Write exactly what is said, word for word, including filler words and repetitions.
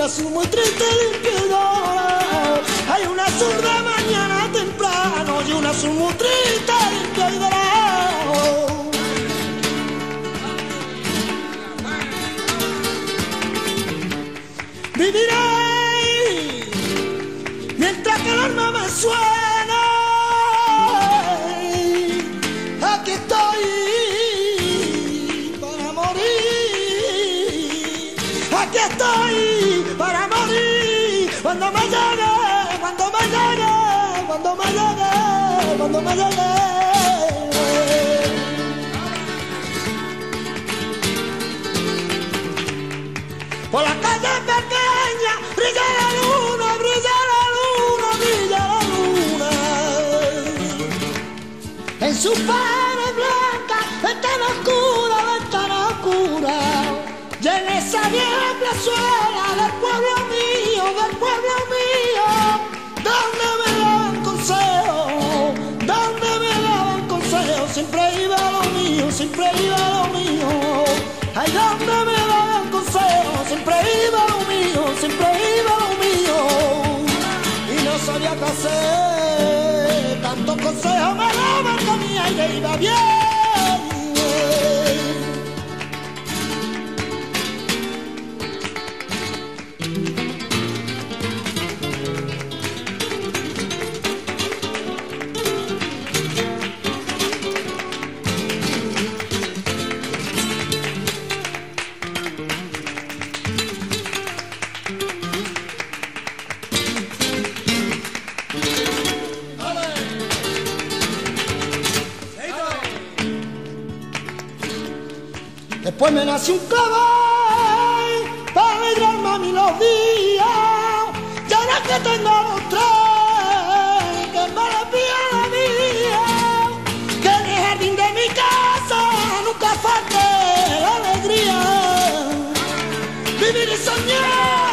azul muy triste limpio y dorado. Hay un azul de mañana temprano y un azul muy triste limpio y dorado. Viviré mientras que el alma me suena. Aquí estoy para morir. Aquí estoy para morir. Cuando me llegue, cuando me llegue, cuando me llegue, cuando me llegue. Por la calle pequeña brilla la luna, brilla la luna, brilla la luna. En sus pares blancas, ventana oscura, ventana oscura. Y en esa vieja plazuela del pueblo mío, del pueblo mío, donde me daban consejos, donde me daban consejos, siempre iba lo mío, siempre iba lo mío. Ay, donde me daban consejos, siempre iba lo mío, siempre iba lo mío. Y no sabía qué hacer, tantos consejos me daban que mi aire iba bien. Después me nació un clavel para alegrarme a mí los días. Y ahora que tengo los tres, que me desvía la vida, que en el jardín de mi casa nunca falte la alegría. Vivir y soñar.